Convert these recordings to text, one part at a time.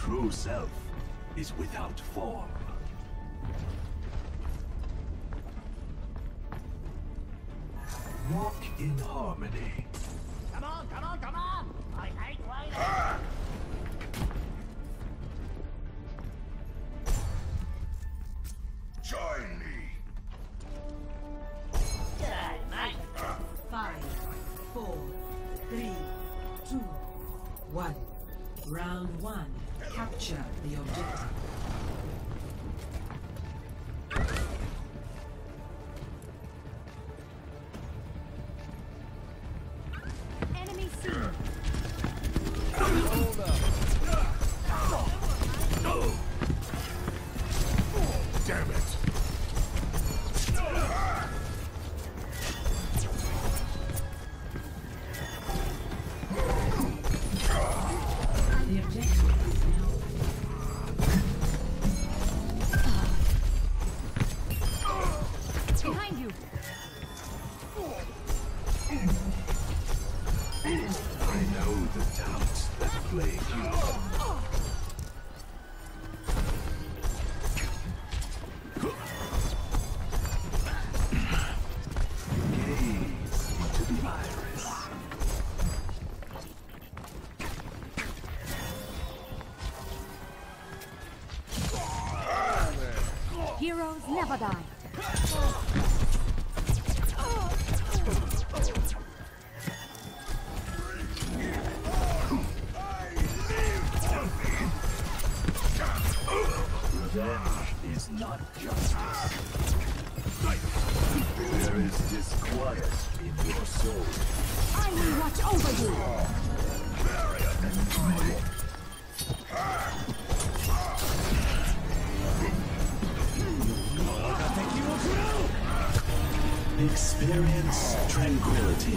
true self is without form. Walk in harmony. Come on, come on, come on! I hate waiting! Join me! G'day, mate! 5, 4, 3, 2, 1. Round 1. Capture the objective. Enemy seen. Hold up! Damn it! The objective is now. Behind you. I know the doubts that plague you. Gaze into the iris. Heroes never die. Revenge is not justice. There is disquiet in your soul. I will watch over you. Experience tranquility.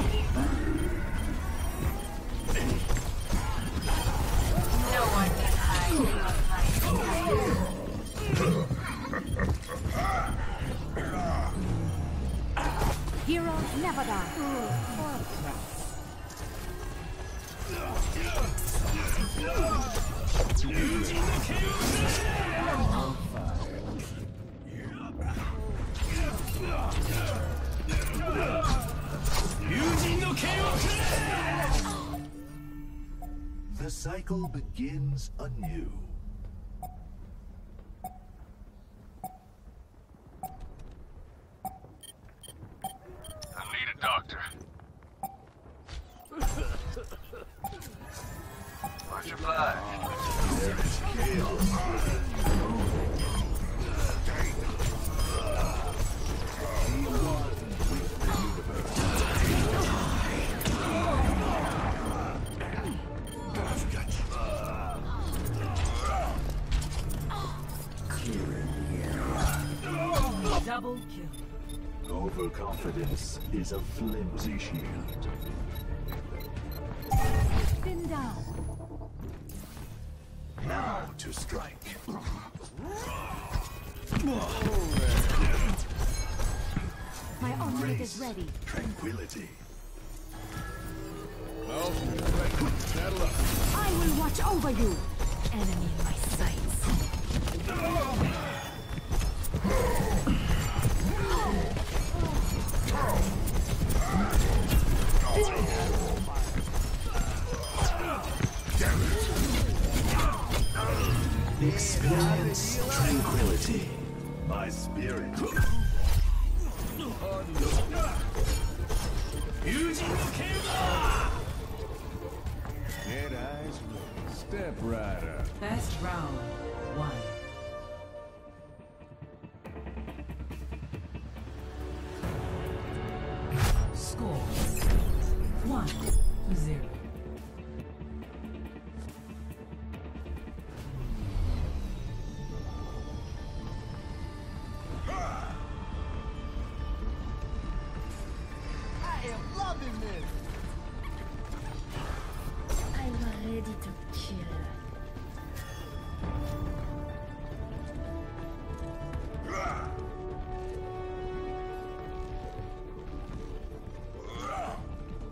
No one can hide Heroes never die. The cycle begins anew. I need a doctor. Watch your back. There is chaos. I've got you. double kill. Overconfidence is a flimsy shield. Spin down. Now to strike. My ultimate is ready. Tranquility. Well, saddle up. I will watch over you. Enemy in my sights. Experience tranquility. My spirit. Dead eyes, step right up. Best round, 1. Score 1-0. I am loving this! I'm ready to kill.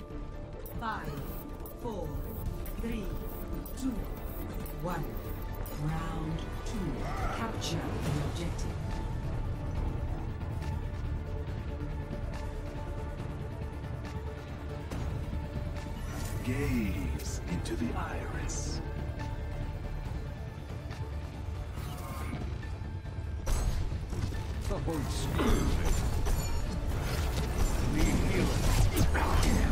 Five, 4, 3, 2, 1. Round 2. Capture the objective. Gaze into the iris. Oh, excuse me. Need healing.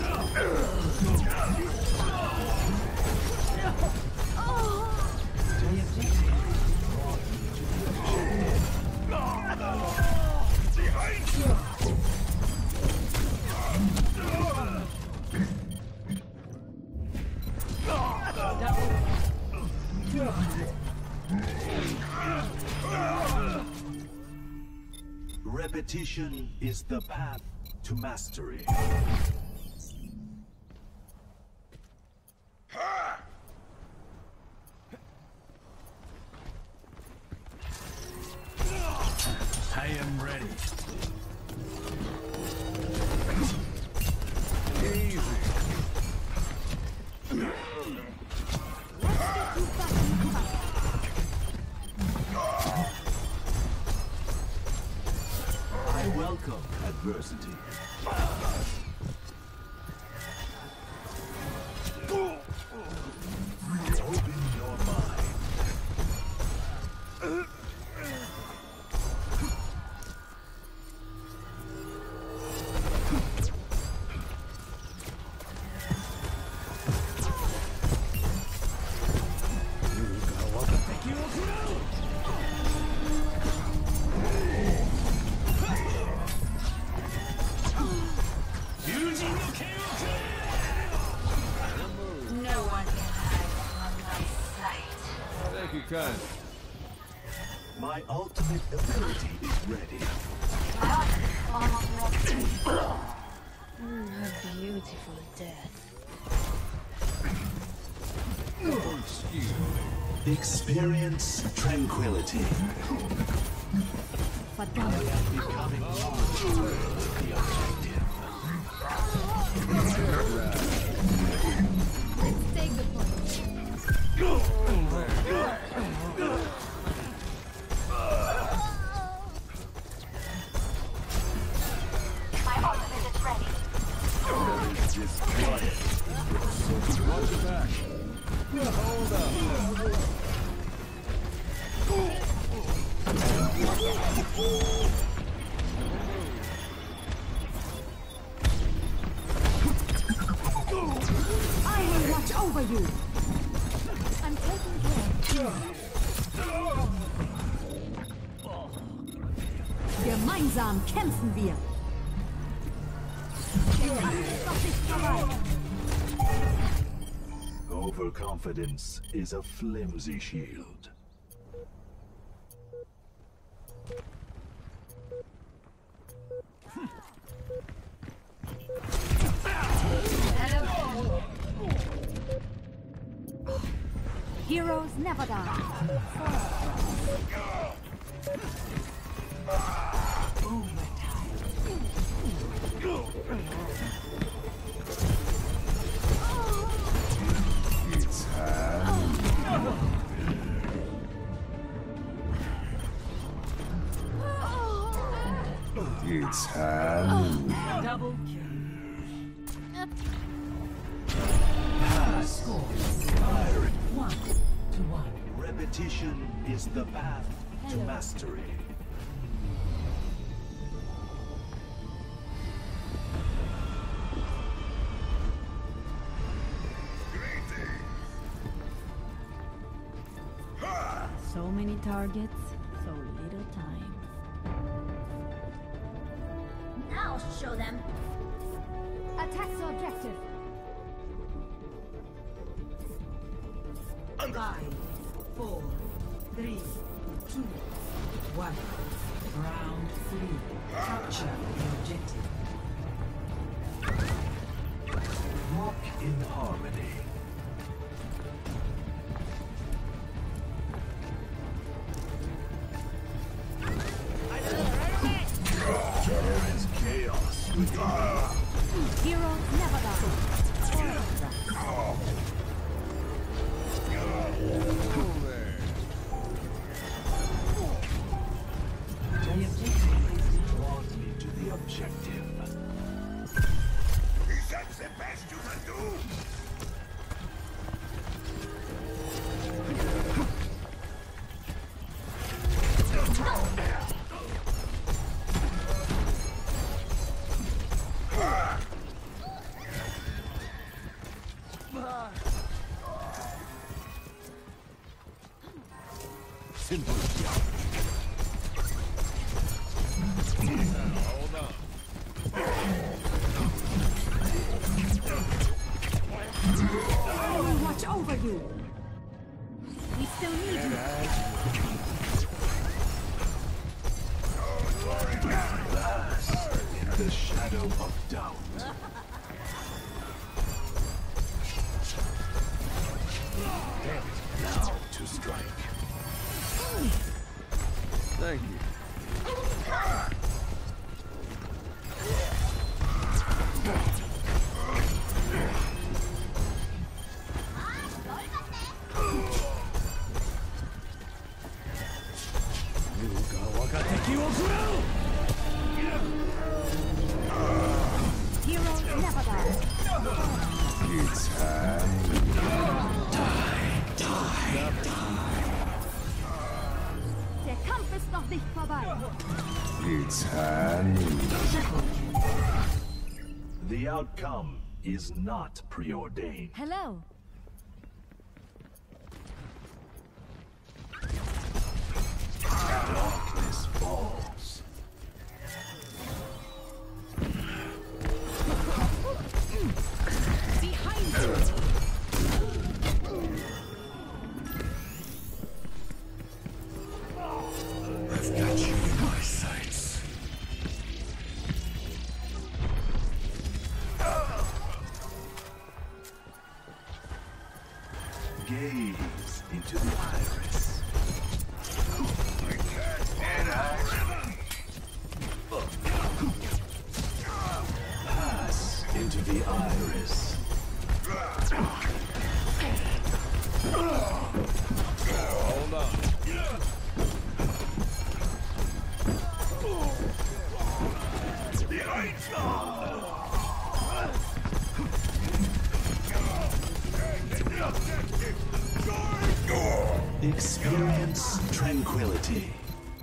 Repetition is the path to mastery. I am ready. Easy. I welcome adversity. Open your mind. No one can hide from my sight. Thank you, kind. My ultimate ability is ready. A beautiful death. Oh, excuse me. Experience tranquility. Fatality. Becoming the objective. Let's take the point. My ultimate is ready. Just quiet. Watch your back. Hold up. I will watch over you. I'm taking care. Gemeinsam kämpfen wir. Der Kampf ist noch nicht vorbei. Overconfidence is a flimsy shield. Heroes never die. It's It's Double kill. Score. 1-1. Repetition is the path to mastery. So many targets, so little time. I'll show them. Attack the objective. 5, 4, 3, 2, 1. Round 3. Capture the objective. Walk in harmony. There is chaos within. Heroes never die. Over there. the best you can do. Simple. Hold on. I will watch over you. We still need you. In the shadow of doubt. Now to strike. Thank you. Heroes never die. It's Der Kampf ist noch nicht vorbei. It's The outcome is not preordained. Hello. Darkness falls. Behind you. I've got you in my sights. Gaze into the iris. Pass into the iris. Hold on. Experience tranquility.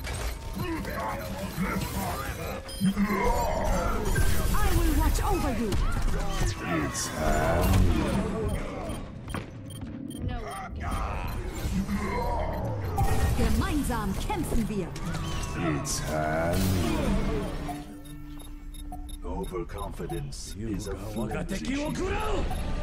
I will watch over you. It's No one can hide. Gemeinsam kämpfen wir. It's Overconfidence is a flimsy shield.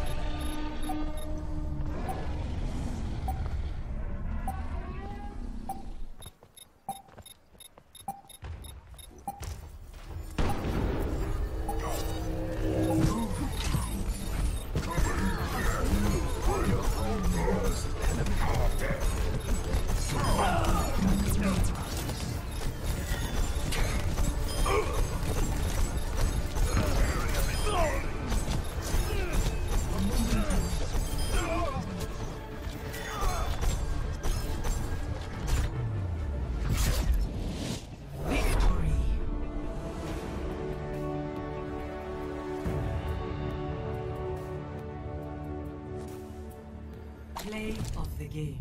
Play of the game.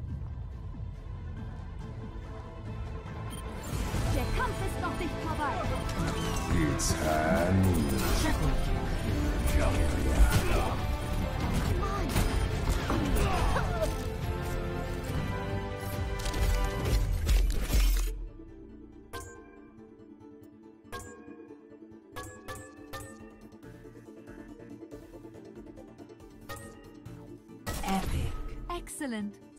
Der Kampf ist noch nicht vorbei. It's Epic. Excellent.